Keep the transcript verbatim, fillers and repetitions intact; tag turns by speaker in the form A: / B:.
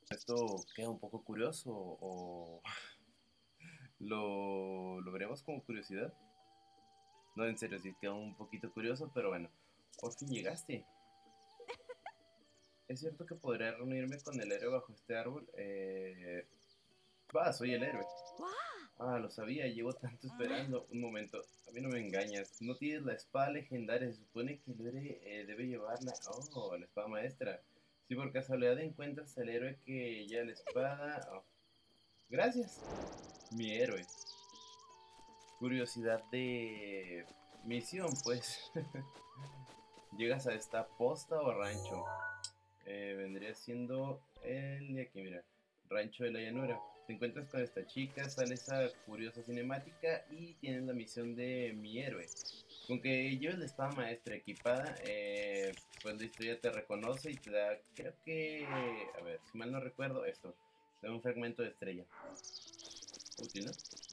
A: Esto queda un poco curioso o lo, lo veremos como curiosidad. No, en serio, sí queda un poquito curioso, pero bueno, por fin llegaste. Es cierto que podría reunirme con el héroe bajo este árbol. Eh... Va, soy el héroe. Ah, lo sabía, llevo tanto esperando. Un momento, a mí no me engañas. No tienes la espada legendaria, se supone que el héroe eh, debe llevarla. Oh, la espada maestra. Si por casualidad encuentras al héroe que lleva la espada. Oh, gracias, mi héroe. Curiosidad de misión, pues. Llegas a esta posta o rancho. Eh, vendría siendo el de aquí, mira. Rancho de la Llanura. Te encuentras con esta chica, sale esa curiosa cinemática y tienes la misión de mi héroe. Con que lleves la espada maestra equipada, eh, pues la historia te reconoce y te da, creo que, a ver, si mal no recuerdo, esto. Te da un fragmento de estrella. Útil, ¿no?